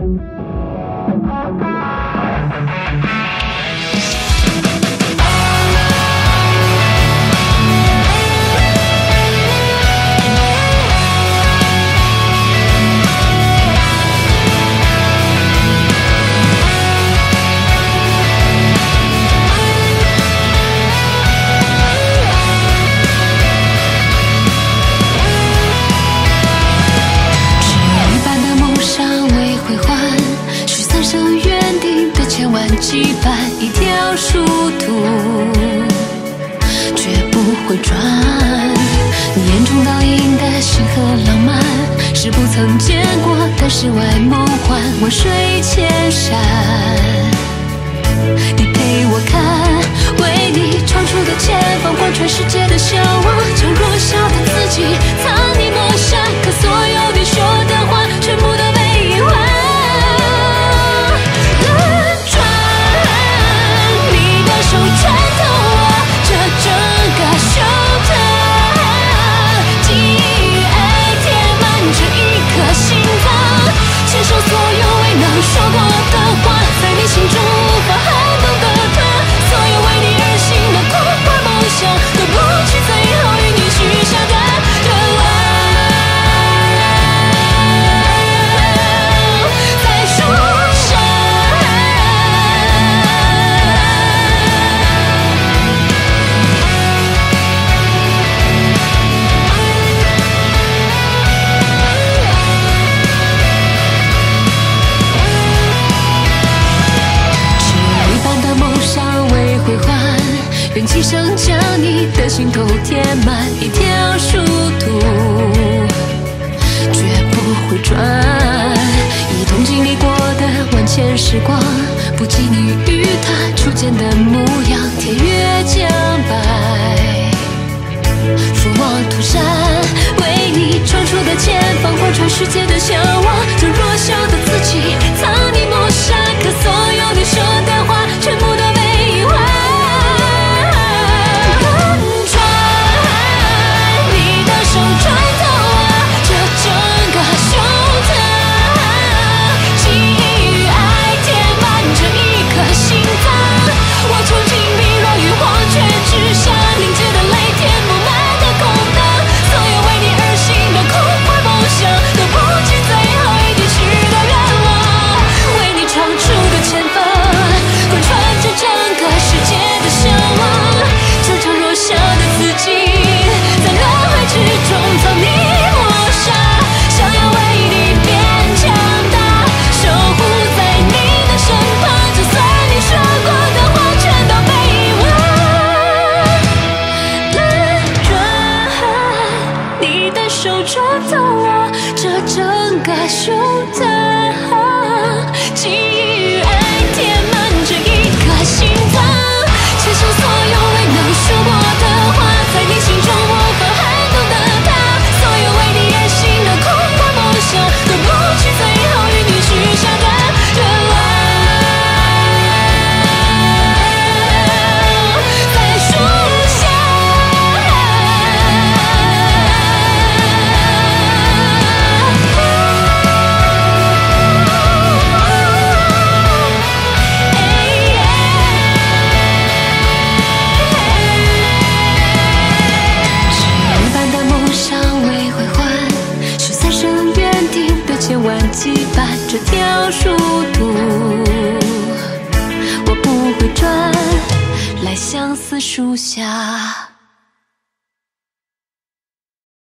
羁绊一条殊途，绝不会转。你眼中倒映的星河浪漫，是不曾见过的世外梦幻。万水千山，你陪我看，为你闯出的前方，贯穿世界的向往。将弱小的自己藏匿抹杀，可所有你说的话，全部都被遗忘。手穿透我这整个胸膛，记忆爱填满这一颗心脏，牵手所有未能说过的话，在你心中无法撼动的他，所有为你而行的空幻梦想，对不起最后与你许下的愿望。在树上愿今生将你的心头填满一条殊途，绝不会转。一同经历过的万千时光，不及你与他初见的模样。天越将白，俯望涂山，为你闯出的前方，贯穿世界的向往。将弱小的自己藏匿抹杀，可所有你说的话，全部都被遗忘。羁绊这条殊途，我不会转来相思树下。